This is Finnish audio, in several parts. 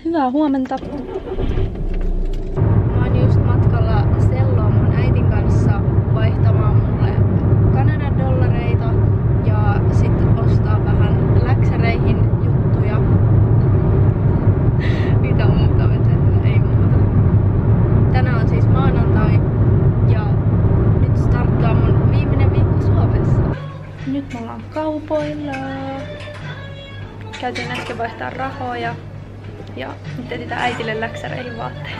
Hyvää huomenta. Mä oon just matkalla Selloon mun äitin kanssa vaihtamaan mulle Kanadan dollareita ja sitten ostaa vähän läksäreihin juttuja. Mitä muuta me tehdään? Ei muuta. Tänään on siis maanantai ja nyt starttaa mun viimeinen viikko Suomessa. Nyt me ollaan kaupoilla. Käytiin äsken vaihtaa rahoja ja nyt etsitään äitille läksäreihin vaatteita.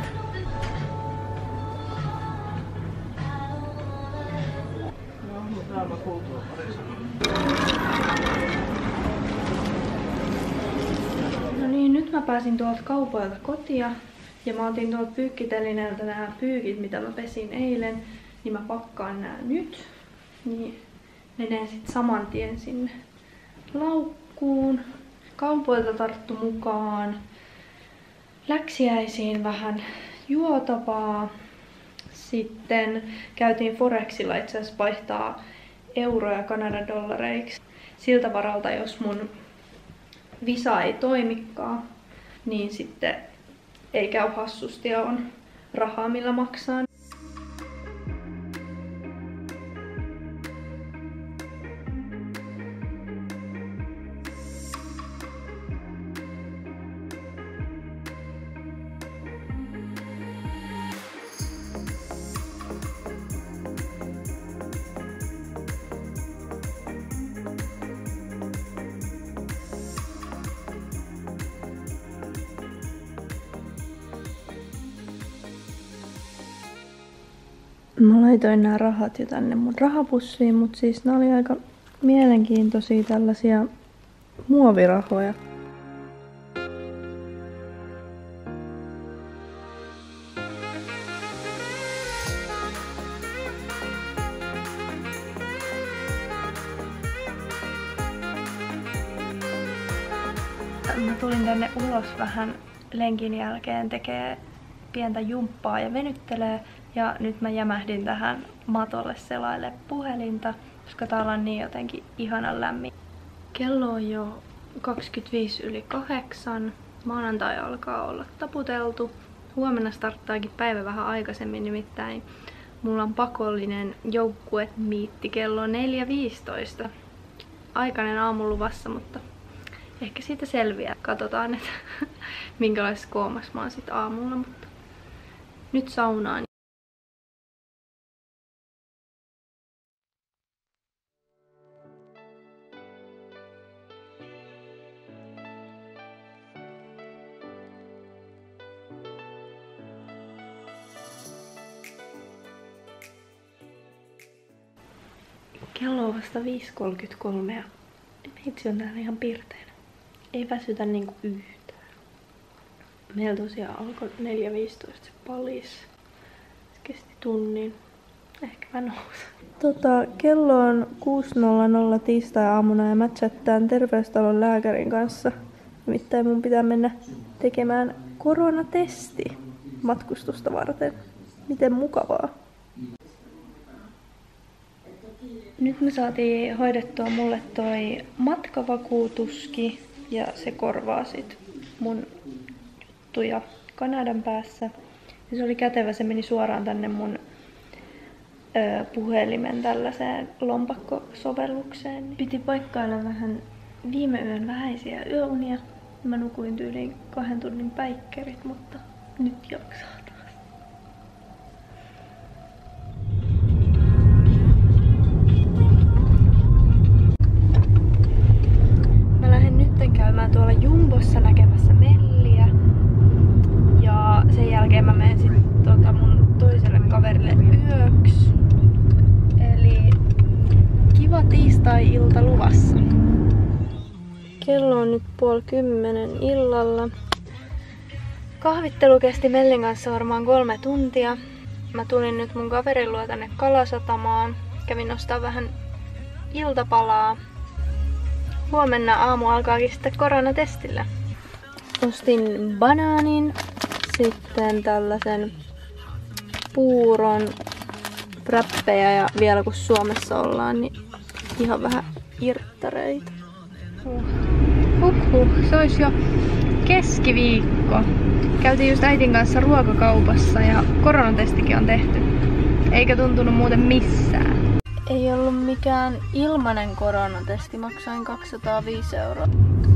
No niin, nyt mä pääsin tuolta kaupoilta kotia ja mä otin tuolta pyykkitelineeltä nämä pyykit, mitä mä pesin eilen, niin mä pakkaan nää nyt. Niin menee sit saman tien sinne laukkuun. Kaupoilta tarttu mukaan läksiäisiin vähän juotavaa. Sitten käytiin Forexilla itse asiassa vaihtaa euroja Kanadan dollareiksi. Siltä varalta, jos mun visa ei toimikaan, niin sitten ei käy hassusti ja on rahaa millä maksaa. Mä laitoin nämä rahat jo tänne mun rahapussiin, mutta siis nämä oli aika mielenkiintoisia tällaisia muovirahoja. Mä tulin tänne ulos vähän lenkin jälkeen tekee pientä jumppaa ja venyttelee. Ja nyt mä jämähdin tähän matolle selaille puhelinta, koska täällä on niin jotenkin ihanan lämmin. Kello on jo 25:08. Maanantai alkaa olla taputeltu. Huomenna starttaakin päivä vähän aikaisemmin, nimittäin mulla on pakollinen joukkuemiitti kello 4:15. Aikainen aamu luvassa, mutta ehkä siitä selviää. Katsotaan, että minkälaisessa koomassa mä oon sit aamulla, mutta nyt saunaan. Kello on vasta 5:33 ja meitsi on täällä ihan pirteänä. Ei väsytä niinku yhtään. Meillä tosiaan alkoi 4:15 se palis. Se kesti tunnin. Ehkä mä nousen. Kello on 6:00 tiistai-aamuna ja mä chattään terveystalon lääkärin kanssa. Nimittäin mun pitää mennä tekemään koronatesti matkustusta varten. Miten mukavaa. Nyt me saatiin hoidettua mulle toi matkavakuutuskin ja se korvaa sit mun juttuja Kanadan päässä. Ja se oli kätevä, se meni suoraan tänne mun puhelimen tällaiseen lompakkosovellukseen. Piti paikkailla vähän viime yön vähäisiä yöunia. Mä nukuin tyyliin 2 tunnin päikkerit, mutta nyt jaksaa taas. Käymään tuolla Jumbossa näkemässä Melliä. Ja sen jälkeen mä menen sit mun toiselle kaverille yöksi. Eli kiva tiistai-ilta luvassa. Kello on nyt 9:30 illalla. Kahvittelu kesti Mellin kanssa varmaan 3 tuntia. Mä tulin nyt mun kaverin luo tänne Kalasatamaan. Kävin ostaa vähän iltapalaa. Huomenna aamu alkaakin sitten koronatestillä. Ostin banaanin, sitten tällaisen puuron, wrappeja ja vielä kun Suomessa ollaan, niin ihan vähän irttareita. Se olisi jo keskiviikko. Käytiin just äitin kanssa ruokakaupassa ja koronatestikin on tehty. Eikä tuntunut muuten missään. Ei ollut mikään ilmainen koronatesti, maksoin 205 €.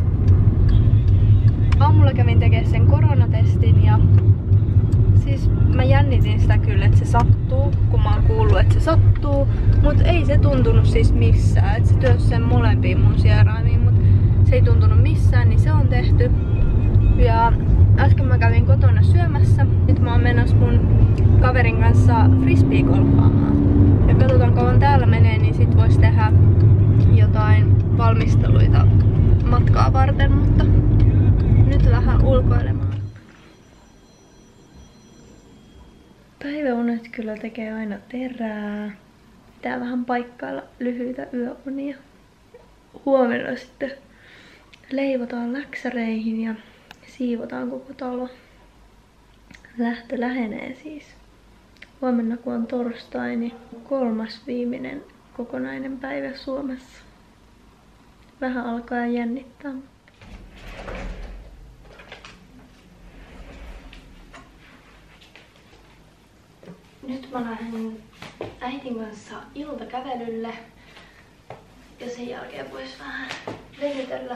Aamulla kävin tekemään sen koronatestin ja siis mä jännitin sitä kyllä, että se sattuu, kun mä oon kuullut, että se sattuu, mut ei se tuntunut siis missään. Et se työsi sen molempiin mun sieraimiin, mut se ei tuntunut missään, niin se on tehty. Ja äsken mä kävin kotona syömässä. Nyt mä oon menossa mun kaverin kanssa frisbee-golfaamaan. Ja katsotaan kauan täällä menee, niin sit vois tehdä jotain valmisteluita matkaa varten, mutta nyt vähän ulkoilemaan. Päiväunet kyllä tekee aina terää. Pitää vähän paikkailla lyhyitä yöunia. Huomenna sitten leivotaan läksäreihin ja siivotaan koko talo. Lähtö lähenee siis. Huomenna kun on torstai, niin 3. viimeinen kokonainen päivä Suomessa. Vähän alkaa jännittää. Nyt mä lähden äitin kanssa iltakävelylle ja sen jälkeen vois vähän venytellä.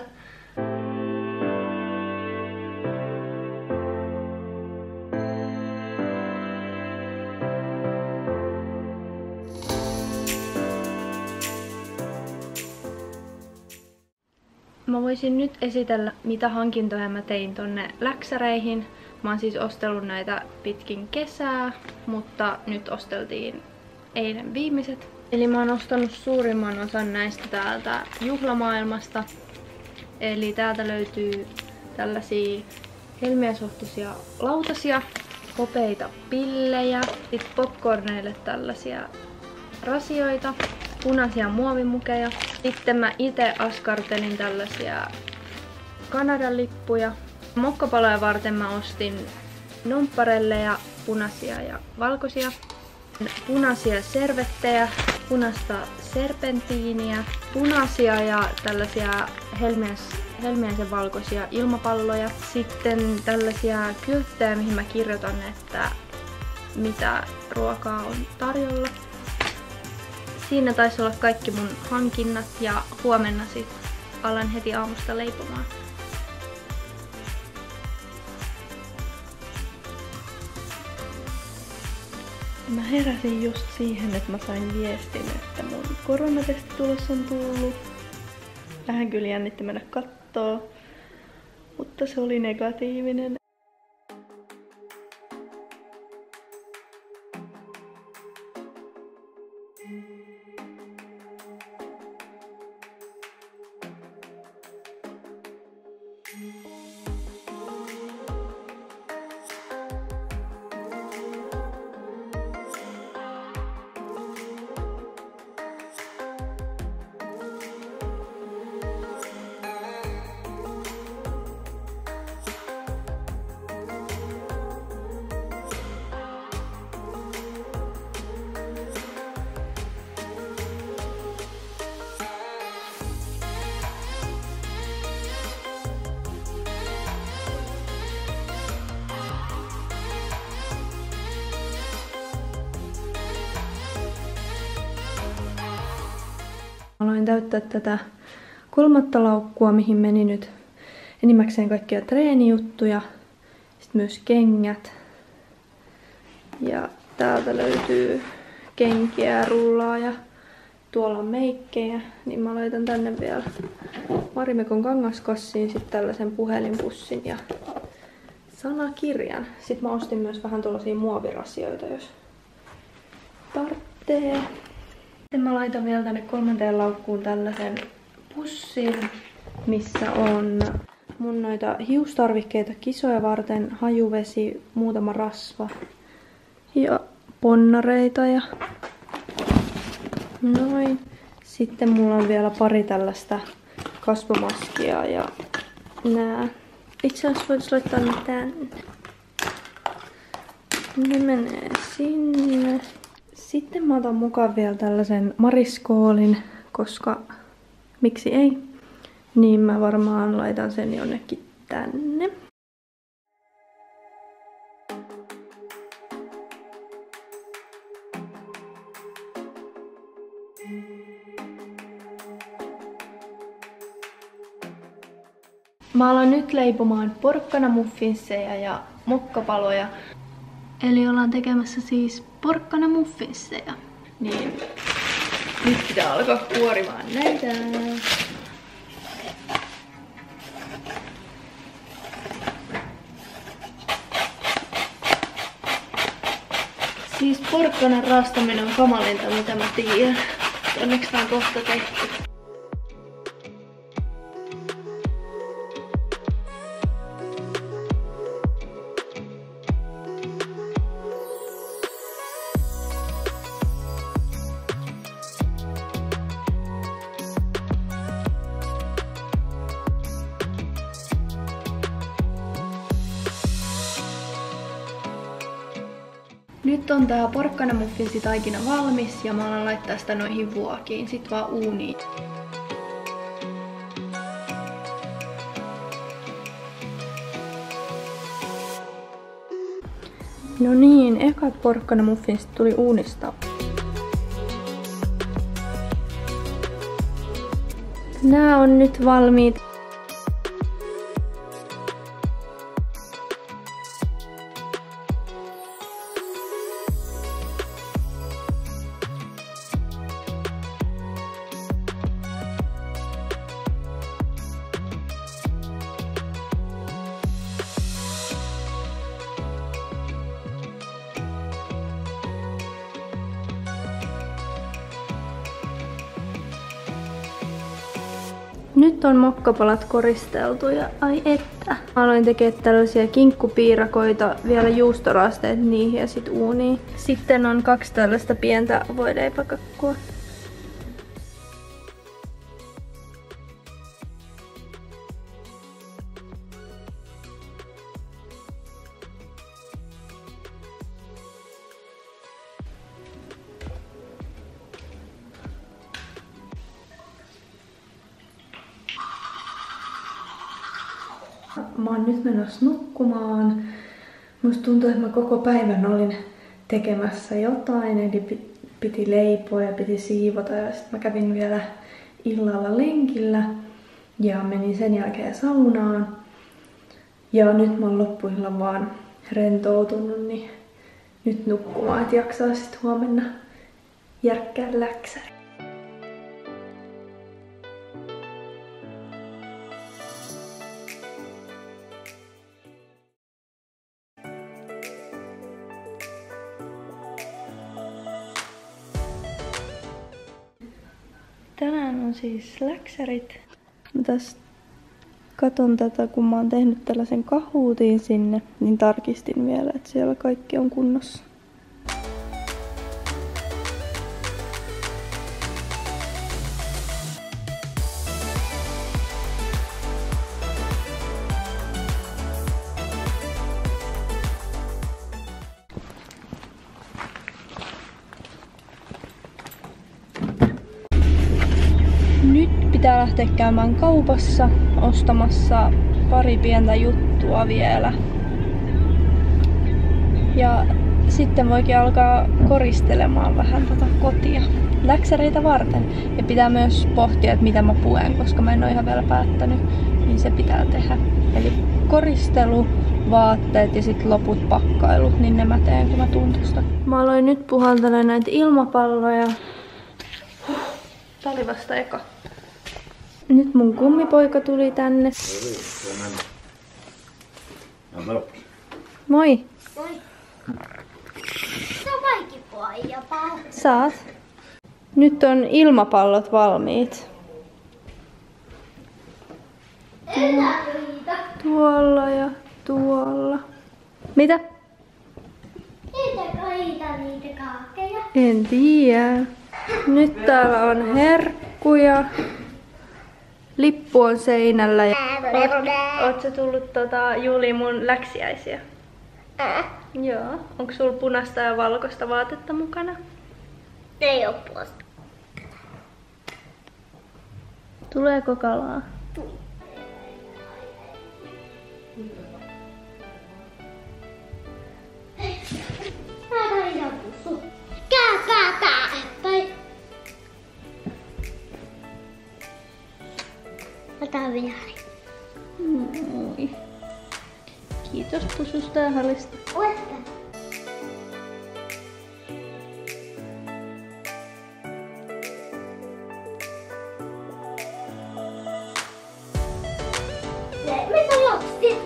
Mä voisin nyt esitellä, mitä hankintoja mä tein tonne läksäreihin. Mä oon siis ostellut näitä pitkin kesää, mutta nyt osteltiin eilen viimeiset. Eli mä oon ostanut suurimman osan näistä täältä juhlamaailmasta. Eli täältä löytyy tällaisia helmiäsohtuisia lautasia, hopeita pillejä, sit popcorneille tällaisia rasioita, punaisia muovimukeja. Sitten mä ite askartelin tällaisia Kanadan lippuja. Mokkapaloja varten mä ostin nompparelleja, punaisia ja valkoisia. Punaisia servettejä, punaista serpentiiniä, punaisia ja tällaisia helmiäisen valkoisia ilmapalloja. Sitten tällaisia kylttejä, mihin mä kirjoitan, että mitä ruokaa on tarjolla. Siinä taisi olla kaikki mun hankinnat ja huomenna sit alan heti aamusta leipomaan. Mä heräsin just siihen, että mä sain viestin, että mun koronatestitulos on tullut. Vähän kyllä jännitti mennä kattoo, mutta se oli negatiivinen. Aloin täyttää tätä 3. laukkua, mihin meni nyt enimmäkseen kaikkia treenijuttuja. Sitten myös kengät. Ja täältä löytyy kenkiä, rullaa ja tuolla on meikkejä. Niin mä laitan tänne vielä Marimekon kangaskassiin sitten tällaisen puhelinpussin ja sanakirjan. Sitten mä ostin myös vähän tuollaisia muovirasioita, jos tarvitsee. Sitten mä laitan vielä tänne 3. laukkuun tällaisen pussin, missä on mun noita hiustarvikkeita kisoja varten, hajuvesi, muutama rasva ja ponnareita ja noin. Sitten mulla on vielä pari tällaista kasvomaskia ja nää. Itse asiassa voisi laittaa ne tänne. Ne menee sinne. Sitten mä otan mukaan vielä tällaisen mariskoolin, koska miksi ei, niin mä varmaan laitan sen jonnekin tänne. Mä aloin nyt leipomaan porkkanamuffinsseja ja mokkapaloja. Eli ollaan tekemässä siis porkkanamuffinsseja. Niin nyt pitää alkaa kuorimaan näitä. Siis porkkanan raastaminen on kamalinta, mitä mä tiedän. Onneksi tää on kohta tehty. Nyt on tää porkkanamuffinsi-taikina valmis ja mä alan laittaa sitä noihin vuokiin, sit vaan uuniin. No niin, ekat porkkanamuffinsit tuli uunista. Nää on nyt valmiit. Nyt on mokkapalat koristeltu ja ai että. Mä aloin tekemään tällaisia kinkkupiirakoita, vielä juustorasteet niihin ja sit uuniin. Sitten on 2 tällaista pientä voileipäkakkua. Mä oon nyt menossa nukkumaan. Musta tuntuu, että mä koko päivän olin tekemässä jotain, eli piti leipoa ja piti siivota ja sitten mä kävin vielä illalla lenkillä ja menin sen jälkeen saunaan. Ja nyt mä oon loppuillan vaan rentoutunut, niin nyt nukkumaan, että jaksaa sit huomenna järkkää läksäri. Tänään on siis läksärit. Mä tässä katon tätä, kun mä oon tehnyt tällaisen kahuutin sinne, niin tarkistin vielä, että siellä kaikki on kunnossa. Pitää lähteä käymään kaupassa ostamassa pari pientä juttua vielä. Ja sitten voikin alkaa koristelemaan vähän tätä kotia läksäreitä varten. Ja pitää myös pohtia, että mitä mä puen, koska mä en ole ihan vielä päättänyt, niin se pitää tehdä. Eli koristelu, vaatteet ja sitten loput pakkailut, niin ne mä teen, kun mä tuun tosta. Mä aloin nyt puhaltelemaan näitä ilmapalloja. Tää oli vasta eka. Nyt mun kummipoika tuli tänne. Moi! Moi! Se on kaikki poija pallo. Saat. Nyt on ilmapallot valmiit. Tuolla ja tuolla. Mitä? Niitä niitä kaakkeja. En tiedä. Nyt täällä on herkkuja. Lippu on seinällä ja... Oot sä tullut Juli mun läksiäisiä? Joo. Onko sulla punaista ja valkoista vaatetta mukana? Ei oo puolesta. Tuleeko kalaa? Tää on ihan pussu. Kääpäätää! Tää on vihaari. Moi. Kiitos pususta ja halista. Uesta. Mitä lapsi?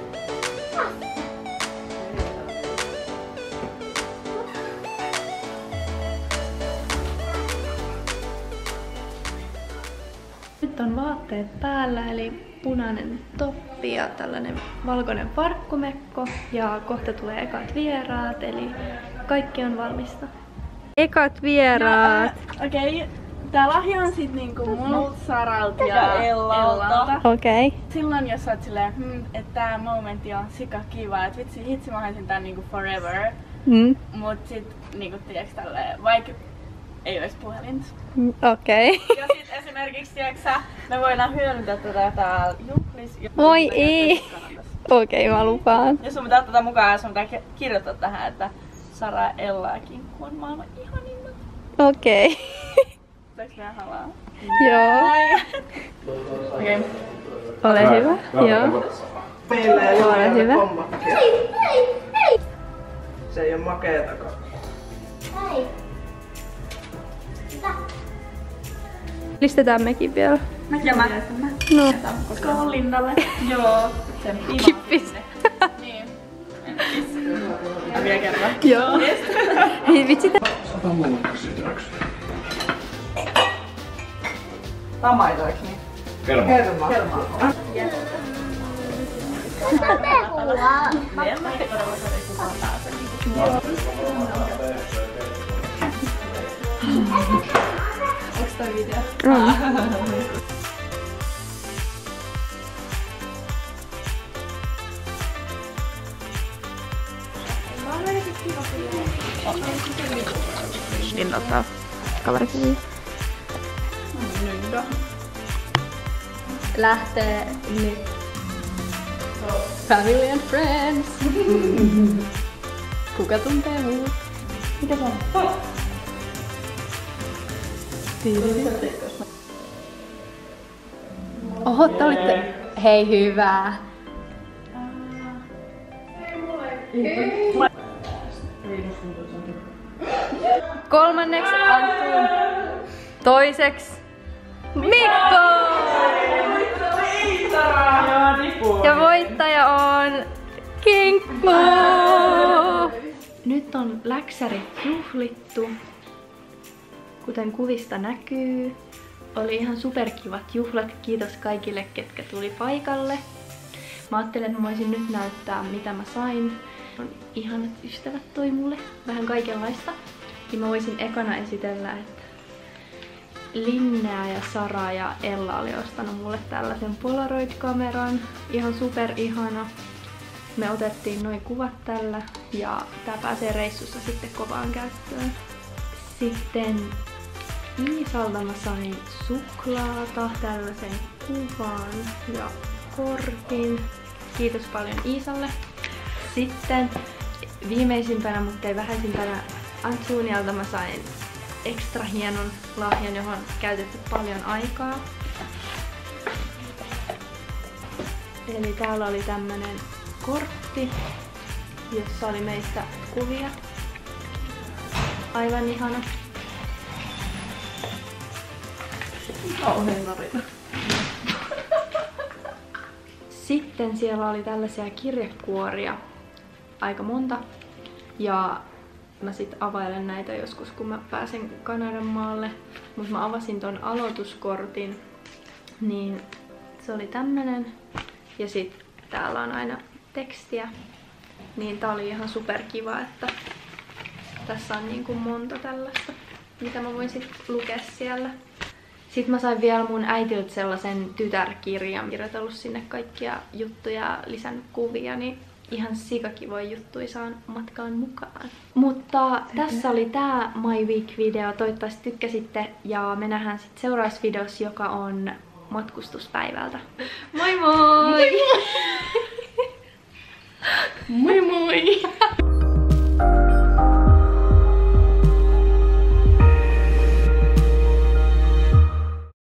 Nyt on vaatteet päällä, eli punainen toppi ja tällainen valkoinen farkkumekko. Ja kohta tulee ekat vieraat, eli kaikki on valmista. Ekat vieraat! Okei. Tää lahja on sit niinku multa, Saralta ja Ellalta. Okei. Silloin jos sä oot silleen, että tää momentti on sika kiva, että vitsi hitsi mä haisin tän niinku forever. Mut sit niinku tiiäks tälleen, vaikka ei ois puhelinta. Okei. Ja sit esimerkiksi tiiäks sä, me voidaan hyödyntää tätä täällä juhlis. Moi ei! Okei, mä lupaan. Ja sun pitää ottaa mukaan ja sun pitää kirjoittaa tähän, että Sara ja Ella ja Kinkku on maailman ihanimmat. Okei. Saaks meidän halaa? Joo. Okei. Ole hyvä. Joo. Meillä ei Ole hyvä. Hei! Se ei oo makeetakaan. Hei! Mitä? Listetään mekin vielä. Mäkin mä. No. Koska Linnalle. Joo. Sen pimaan. Kippis. Niin. Ja vielä kerran. Joo. Hei vitsi. Ota mulle käsittääks. Tää on maitoiksi niin? Kerma. Mitä pehua? Onks toi video? Linna ottaa kaverikuvia. Lähtee nyt. Family and friends. Kuka tuntee muut? Mitä se on? Oho, te olitte... Hei, hyvää. Kolmanneksi Antun. Toiseksi Mikko! Ja voittaja on Kinkku! Nyt on läksärit juhlittu. Kuten kuvista näkyy, oli ihan superkivat juhlat. Kiitos kaikille, ketkä tuli paikalle. Mä ajattelin, että mä voisin nyt näyttää, mitä mä sain. Ihanat ystävät toi mulle vähän kaikenlaista. Ja mä voisin ekana esitellä, että Linnea ja Sara ja Ella oli ostanut mulle tällaisen Polaroid-kameran. Ihan super ihana. Me otettiin noin kuvat tällä ja tää pääsee reissussa sitten kovaan käyttöön. Sitten Iisalta mä sain suklaata, tällaisen kuvan ja kortin. Kiitos paljon Iisalle. Sitten viimeisimpänä, mutta ei vähäisimpänä, Antunialta mä sain ekstra hienon lahjan, johon on käytetty paljon aikaa. Eli täällä oli tämmönen kortti, jossa oli meistä kuvia. Aivan ihana. Kauhean narina. Sitten siellä oli tällaisia kirjekuoria, aika monta. Ja mä sit availen näitä joskus, kun mä pääsen Kanadan maalle. Mut mä avasin ton aloituskortin, niin se oli tämmönen. Ja sit täällä on aina tekstiä. Niin tää oli ihan superkiva, että tässä on niin kuin monta tällaista, mitä mä voin sit lukea siellä. Sitten mä sain vielä mun äitiltä sellaisen tytärkirjan, kirjoitellut sinne kaikkia juttuja ja lisännyt kuvia, niin ihan sikakivoja juttuja saan matkaan mukaan. Mutta tässä oli tää My Week-video, toivottavasti tykkäsitte ja me nähdään sitten seuraavassa videossa, joka on matkustuspäivältä. Moi moi! Moi moi!